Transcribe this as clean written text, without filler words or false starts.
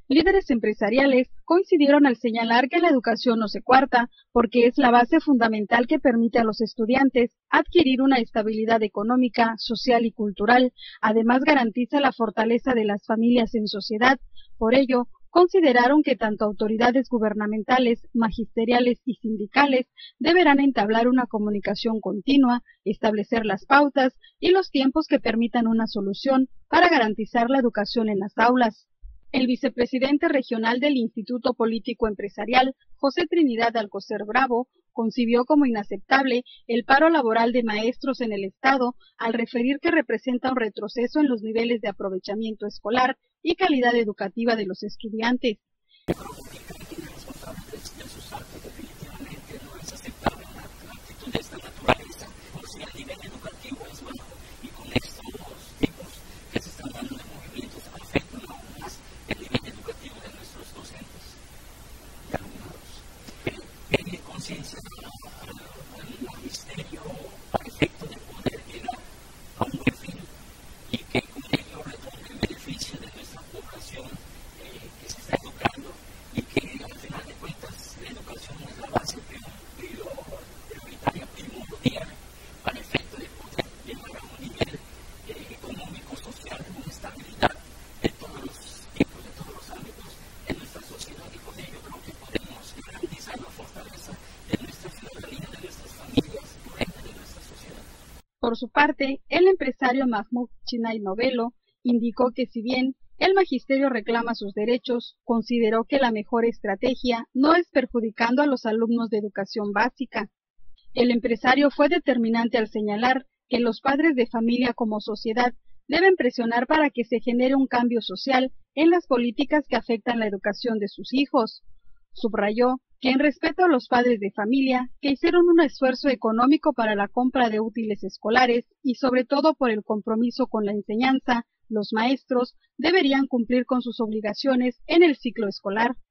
Líderes empresariales coincidieron al señalar que la educación no se cuarta, porque es la base fundamental que permite a los estudiantes adquirir una estabilidad económica, social y cultural. Además, garantiza la fortaleza de las familias en sociedad. Por ello, consideraron que tanto autoridades gubernamentales, magisteriales y sindicales deberán entablar una comunicación continua, establecer las pautas y los tiempos que permitan una solución para garantizar la educación en las aulas. El vicepresidente regional del Instituto Político Empresarial, José Trinidad Alcocer Bravo, concibió como inaceptable el paro laboral de maestros en el Estado al referir que representa un retroceso en los niveles de aprovechamiento escolar y calidad educativa de los estudiantes. Por su parte, el empresario Mahmoud Chinay Novelo indicó que si bien el magisterio reclama sus derechos, consideró que la mejor estrategia no es perjudicando a los alumnos de educación básica. El empresario fue determinante al señalar que los padres de familia como sociedad deben presionar para que se genere un cambio social en las políticas que afectan la educación de sus hijos. Subrayó que en respeto a los padres de familia que hicieron un esfuerzo económico para la compra de útiles escolares y sobre todo por el compromiso con la enseñanza, los maestros deberían cumplir con sus obligaciones en el ciclo escolar.